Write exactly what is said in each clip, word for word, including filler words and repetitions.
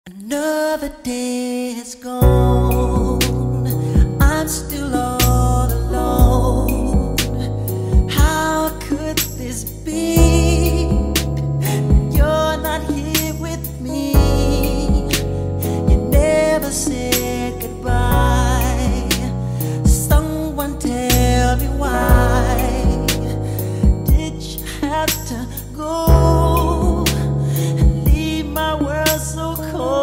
Another day has gone, I'm still all alone. How could this be? You're not here with me. You never said goodbye. Someone tell me why did you have to go and leave my world so cold?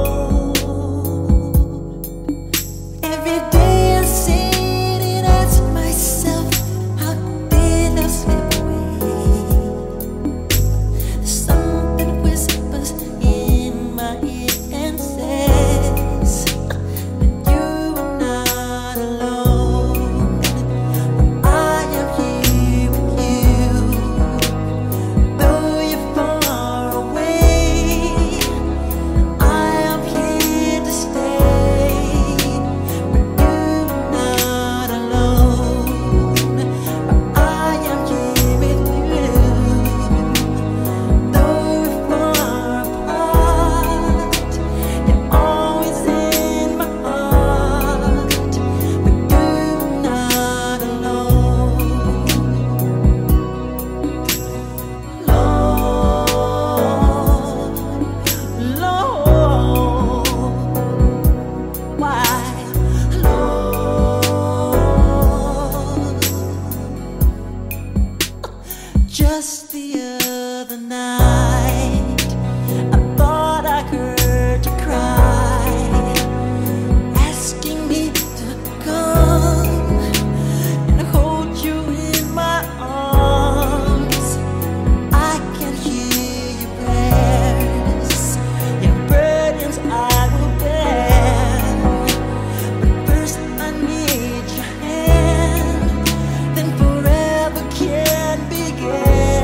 Just the other night, I thought I heard you cry, asking me to come and hold you in my arms. I can hear your prayers, your burdens I will bear. But first I need your hand, then forever can begin.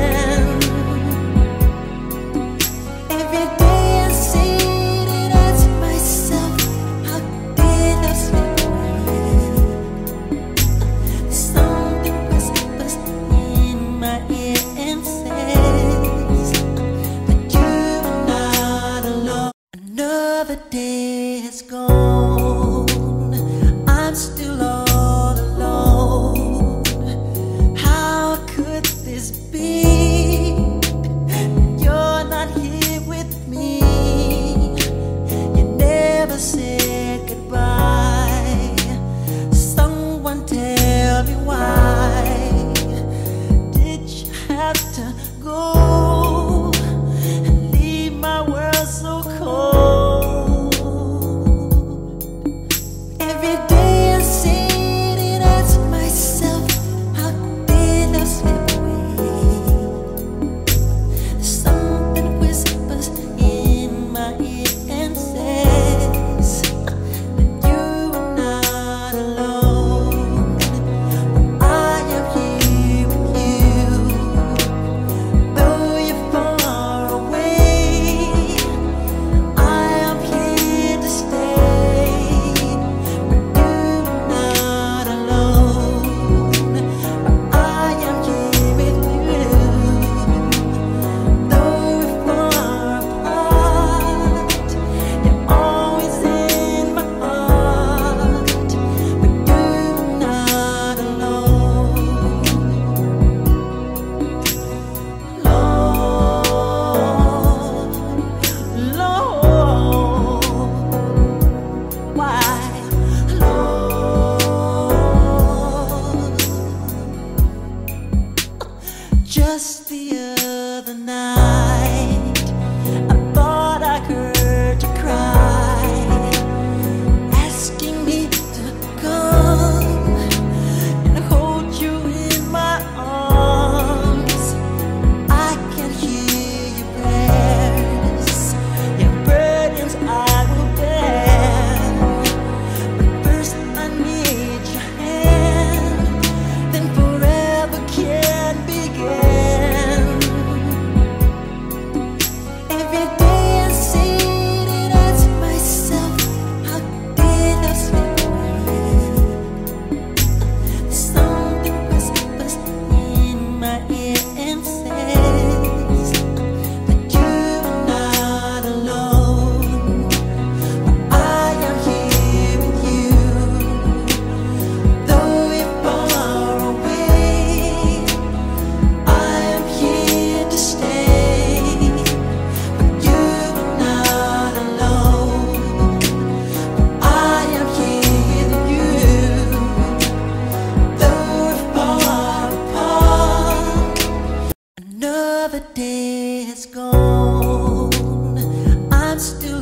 Another day has gone, I'm still all alone. How could this be? You're not here with me. You never said goodbye. Someone tell me why did you have to go and leave my world so cold? another day has gone. I'm still